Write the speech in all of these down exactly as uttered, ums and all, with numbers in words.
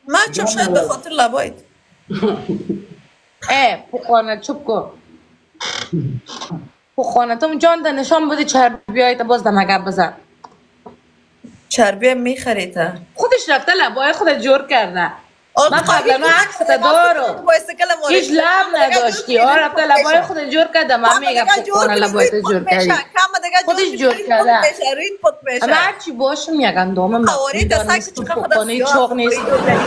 من چون شاید به خاطر لبایت. اه پوخانه چوب کن. پوخانه تو جان ده نشان بودی چربی هایت باز ده مگه بزن. چربی میخریده. خودش رفته لبای خود جور کرده. من قبلا من عکس تا دارم. هیچ لب نداشتی. آره رفته لبای خود جور کرده. من میگم پوخانه لبای تو جور کردی. خودش جور کرده. اما هرچی باشه میگن دومم مقبول نیست. پوخانه چوق نیست.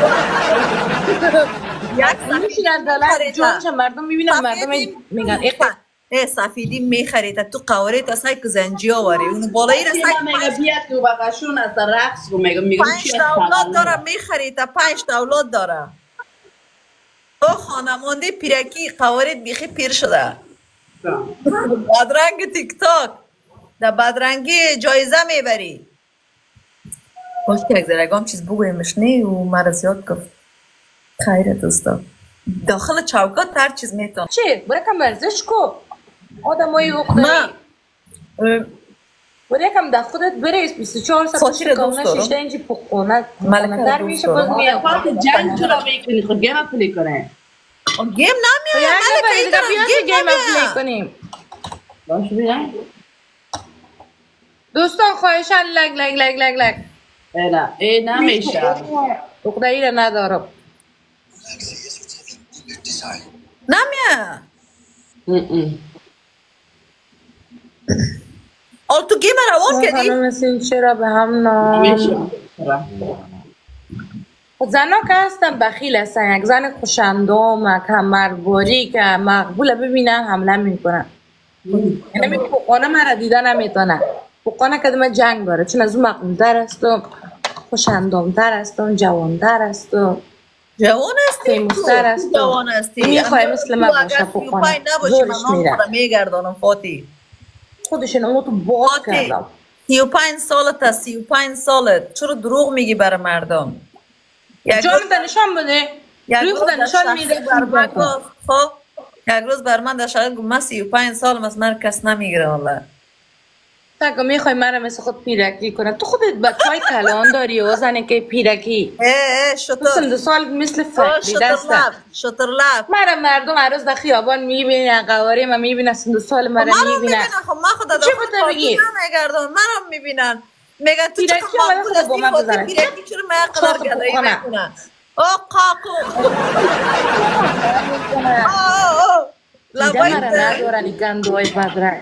میشینن دلت جون چه مردم میبینن مردم میگن ای سفیدی میخریده تو قواره تا سای که زنجی آوری اون بالایی را سای میگه بیاد تو بقشون از رقص رو میگه میگه پنج تا اولاد داره میخریده پنج تا اولاد داره او خانمانده پیرکی قواره بیخی پیر شده بدرنگ تیک تاک در بدرنگی جایزه میبری باش که اگزرگام چیز بگویمش نی و مرا زیاد گفت خیره دوستا داخل چوکات هر چیز میتون چی؟ برای کم ورزش کو آدم های اخدایی برای یکم در خودت بریز بیست و چهار ساعت شکامونه ششته اینجی پخونه در میشه باز میاد جنگ چرا میکنی خود گیم پلی کنه گیم نمیاد ملکه دیگه بیاد گیم پلی کنیم باش بیان دوستان خواهشن لگ لگ لگ لگ لگ اینا ای نمیشه اخدایی را ندارم نمیاد آل تو گیم روان کردی؟ خانم مثل این چرا به هم نام زنا که هستن بخیل هستن یک زن خوشندام کمرباری که مقبوله ببینن حمله میکنن یعنی پوکانه مرا دیدن نمیتونه پوکانه که دم جنگ داره چون از اون مقبولتر است و خوشندامتر است و جوانتر است و جوان هستی؟ فیموستر است جوان هستی میخوای مثل من باشه پوکانه زورش میره میگردانم فاتی خودشون اما تو باز کردم سی و پنج سالت هست سی و پنج سالت چرا دروغ میگی برای مردم جان نشان بده روی خود نشان میده خب یک روز بر من در شاید گفت من سی و پنج سالم از من کس نمیگیره والله تا میخوای مرا مثل خود پیرکی کنه تو خودت بچهای کلان داری و زنه که پیرکی اه اه شطور سند سال مثل فقری دسته شطور لب مرا مردم عروض در خیابان میبینن قواری ما میبینن سند سال مرا میبینن خب من خود در خود پاکی نمیگردم مرا میبینن میگن تو چه مقبول از این خاطر پیرکی چرا من قدر گلایی میکنن او قاقو دیده مرا ندارن این گندوهای بدرنگ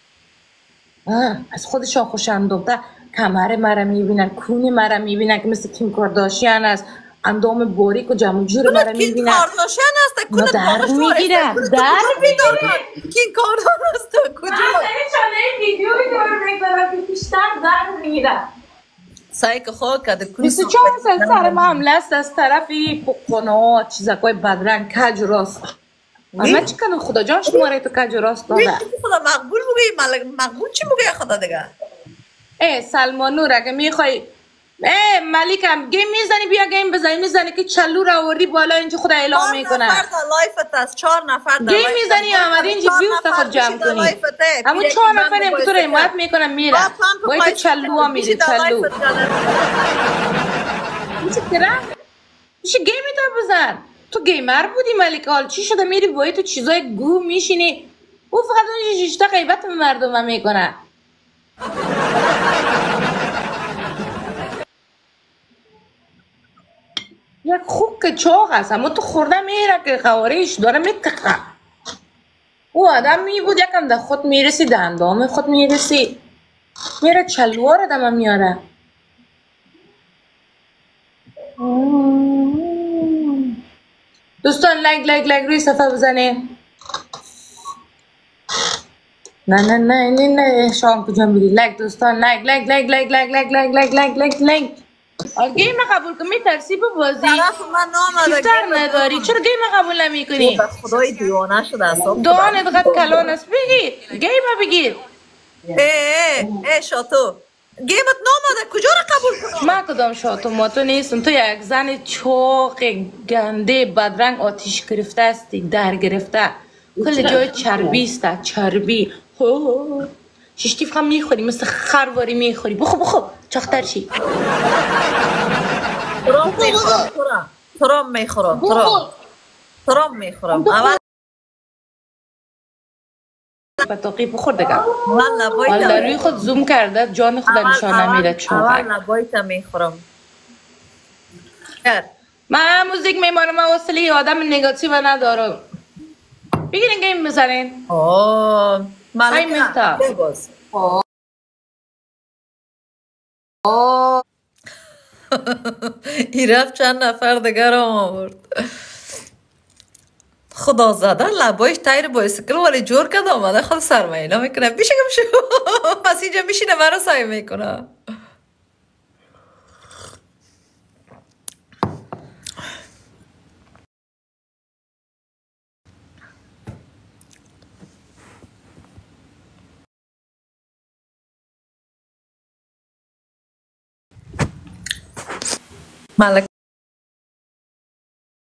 از خودشان خوشندومتر کمر مرا میبینن کونی مرا میبینن که مثل کیم کارداشیان است اندام باریک و جمع جور مرا میبینن کیم کارداشیان است کونه در میگیرن در میگیرن کیم کارداشیان است کجا چانه ویدیو دور میکنم که بیشتر در میگیرن سعی که خواه کده بیست و چهار سال سر ما حمله است از طرفی پخونه چیزکای بدرنگ کج راست اما چی کنم خدا جان شماره تو کج راست داده خدا مقبول بگی مقبول چی بگی خدا دیگه ای سلمان نور اگه میخوای ای ملیکم گیم میزنی بیا گیم بزنی میزنی که چلو رو آوردی بالا اینجا خدا اعلام میکنه چهار نفر در لایفت است چهار نفر در گیم میزنی آمدی اینجا بیوست خود جمع کنی همون چهار نفر هم که تو رو حمایت میکنم میره باید که چلو ها میره چلو میشه کرم میشه گیمی تا بزن تو گیمر بودی ملیک حال چی شده میری باید تو چیزای گو میشینی او فقط اون ششتا غیبت به مردم هم میکنه یک خوک که چاق هست اما تو خورده میره که خوارش داره میتقه او آدم می بود یکم در خود میرسی دندام خود میرسی میره چلوار دم میاره دوستان لایک لایک لایک روی صفحه بزنه نه نه نه نه نه شام کجا میری لایک دوستان لایک لایک لایک لایک لایک لایک لایک لایک لایک لایک لایک گیم قبول کنی ترسی به بازی طرف من نامده چیزتر نداری چرا گیم قبول نمی کنی خدای دیوانه شده اصاب دانت قد کلان است بگیر گیم بگیر ای ای ای شاتو گیمت نامده کجا رو قبول کنم من کدام شاتو ماتو نیستم تو یک زن چاق گنده بدرنگ آتیش گرفته استی در گرفته کل جای چربی است چربی ششتیف هم میخوری مثل خرواری میخوری بخو بخو چختر چی تو را میخورم تو را تو را میخورم اول بطاقی بخور دیگه. اول لبایت من روی خود زوم کرده جان خود نشان نمیده چوبک. اول لبایت میخورم. من موزیک میمارم، من وصله آدم نگاتیو ندارم. بگیرین گیم بزنین. اوه ملکه بباز. این رفت چند نفر دیگر هم آورد. خدا زده لبایش تایر بایسکل ولی جور کرد آمده خود سرمایلا میکنه. بیشه کم شو پس اینجا میشینه مرا سایه میکنه. ملک